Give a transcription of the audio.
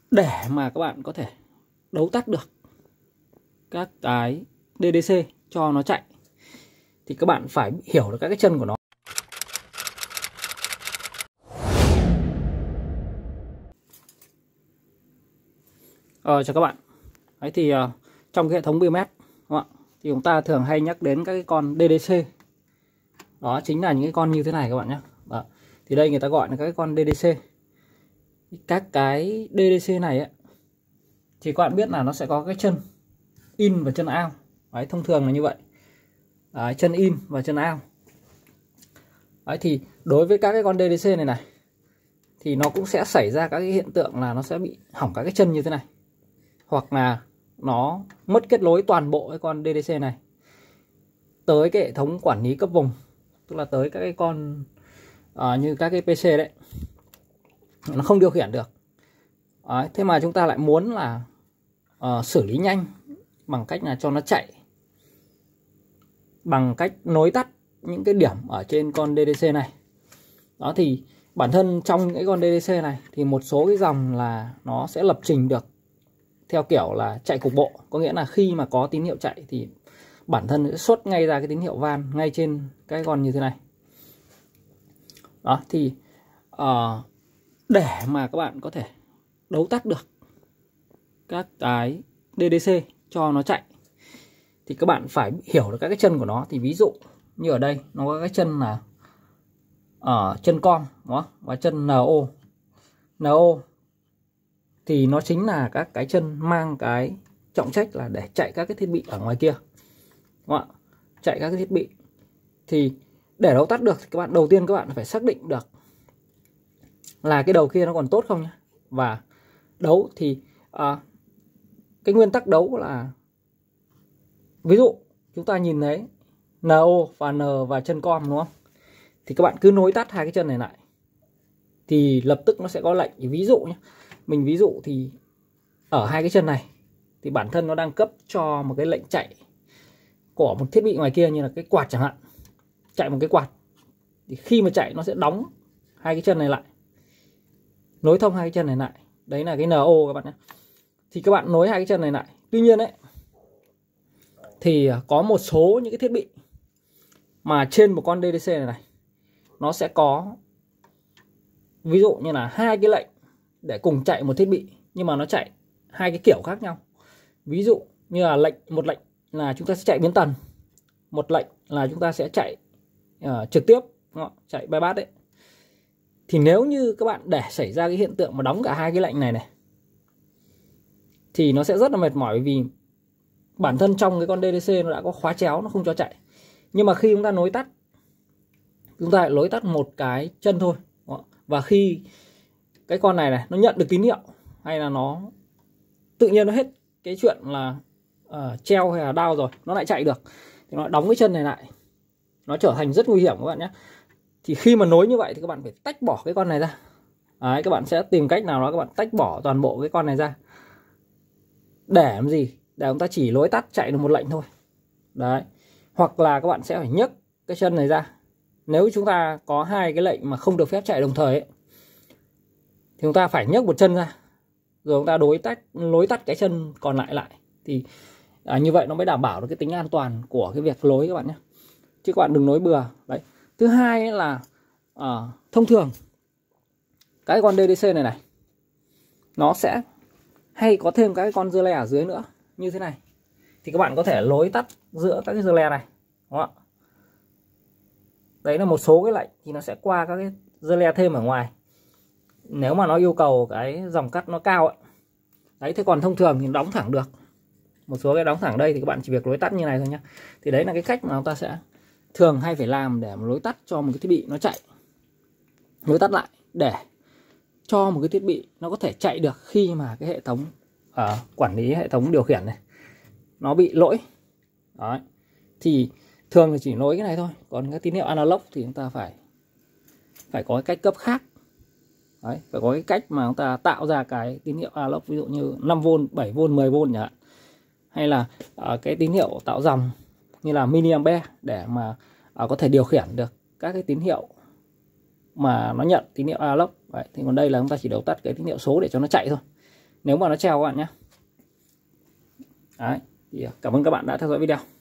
Để mà các bạn có thể đấu tắt được các cái DDC cho nó chạy thì các bạn phải hiểu được các cái chân của nó. Chào các bạn. Đấy thì trong cái hệ thống BIOS thì chúng ta thường hay nhắc đến các cái con DDC. Đó chính là những cái con như thế này các bạn nhé. Đó. Thì đây người ta gọi là các cái con DDC. Các cái DDC này ấy, thì các bạn biết là nó sẽ có cái chân in và chân out. Đấy, thông thường là như vậy. Đấy, chân in và chân out. Đấy, thì đối với các cái con DDC này thì nó cũng sẽ xảy ra các cái hiện tượng là nó sẽ bị hỏng các cái chân như thế này, hoặc là nó mất kết nối toàn bộ cái con DDC này tới cái hệ thống quản lý cấp vùng, tức là tới các cái con như các cái PC đấy, nó không điều khiển được. Đấy, thế mà chúng ta lại muốn là xử lý nhanh bằng cách là cho nó chạy, bằng cách nối tắt những cái điểm ở trên con DDC này. Đó thì bản thân trong những cái con DDC này thì một số cái dòng là nó sẽ lập trình được theo kiểu là chạy cục bộ, có nghĩa là khi mà có tín hiệu chạy thì bản thân sẽ xuất ngay ra cái tín hiệu van ngay trên cái con như thế này. Đó thì để mà các bạn có thể đấu tắt được các cái DDC cho nó chạy thì các bạn phải hiểu được các cái chân của nó. Thì ví dụ như ở đây nó có cái chân là chân com đó, và chân NO thì nó chính là các cái chân mang cái trọng trách là để chạy các cái thiết bị ở ngoài kia, đúng không? Chạy các cái thiết bị. Thì để đấu tắt được thì các bạn đầu tiên các bạn phải xác định được là cái đầu kia nó còn tốt không nhé. Và đấu thì cái nguyên tắc đấu là, ví dụ chúng ta nhìn thấy NO và N và chân com, đúng không? Thì các bạn cứ nối tắt hai cái chân này lại thì lập tức nó sẽ có lệnh. Ví dụ nhé, mình ví dụ thì ở hai cái chân này thì bản thân nó đang cấp cho một cái lệnh chạy của một thiết bị ngoài kia, như là cái quạt chẳng hạn, chạy một cái quạt. Thì khi mà chạy nó sẽ đóng hai cái chân này lại, nối thông hai cái chân này lại. Đấy là cái NO các bạn nhé. Thì các bạn nối hai cái chân này lại. Tuy nhiên đấy, thì có một số những cái thiết bị mà trên một con DDC này nó sẽ có ví dụ như là hai cái lệnh để cùng chạy một thiết bị, nhưng mà nó chạy hai cái kiểu khác nhau. Ví dụ như là một lệnh là chúng ta sẽ chạy biến tần, một lệnh là chúng ta sẽ chạy trực tiếp, chạy bypass đấy. Thì nếu như các bạn để xảy ra cái hiện tượng mà đóng cả hai cái lệnh này thì nó sẽ rất là mệt mỏi, vì bản thân trong cái con DDC nó đã có khóa chéo, nó không cho chạy. Nhưng mà khi chúng ta nối tắt, chúng ta lại nối tắt một cái chân thôi. Và khi cái con này nó nhận được tín hiệu, hay là nó tự nhiên nó hết cái chuyện là treo hay là đau rồi, nó lại chạy được, thì nó đóng cái chân này lại, nó trở thành rất nguy hiểm các bạn nhé. Thì khi mà nối như vậy thì các bạn phải tách bỏ cái con này ra. Đấy, các bạn sẽ tìm cách nào đó các bạn tách bỏ toàn bộ cái con này ra. Để làm gì? Để chúng ta chỉ nối tắt chạy được một lệnh thôi. Đấy. Hoặc là các bạn sẽ phải nhấc cái chân này ra. Nếu chúng ta có hai cái lệnh mà không được phép chạy đồng thời ấy, thì chúng ta phải nhấc một chân ra, rồi chúng ta nối tắt cái chân còn lại. Thì như vậy nó mới đảm bảo được cái tính an toàn của cái việc nối các bạn nhé. Chứ các bạn đừng nối bừa. Đấy. Thứ hai là thông thường cái con DDC này nó sẽ hay có thêm các cái con dưa le ở dưới nữa như thế này. Thì các bạn có thể nối tắt giữa các cái dưa le này, đúng không ạ? Đấy là một số cái lệnh thì nó sẽ qua các cái dưa le thêm ở ngoài, nếu mà nó yêu cầu cái dòng cắt nó cao ấy. Đấy, thế còn thông thường thì đóng thẳng được. Một số cái đóng thẳng đây thì các bạn chỉ việc nối tắt như này thôi nhé. Thì đấy là cái cách mà chúng ta sẽ thường hay phải làm để nối tắt cho một cái thiết bị nó chạy. Nối tắt lại để cho một cái thiết bị nó có thể chạy được khi mà cái hệ thống quản lý, hệ thống điều khiển này nó bị lỗi. Đấy. Thì thường là chỉ nối cái này thôi. Còn cái tín hiệu analog thì chúng ta phải có cái cách cấp khác. Đấy, phải có cái cách mà chúng ta tạo ra cái tín hiệu analog, ví dụ như 5V, 7V, 10V chẳng hạn. Hay là cái tín hiệu tạo dòng như là mA để mà có thể điều khiển được các cái tín hiệu mà nó nhận tín hiệu analog. Đấy, thì còn đây là chúng ta chỉ đấu tắt cái tín hiệu số để cho nó chạy thôi. nếu mà nó treo các bạn nhé. Đấy, thì cảm ơn các bạn đã theo dõi video.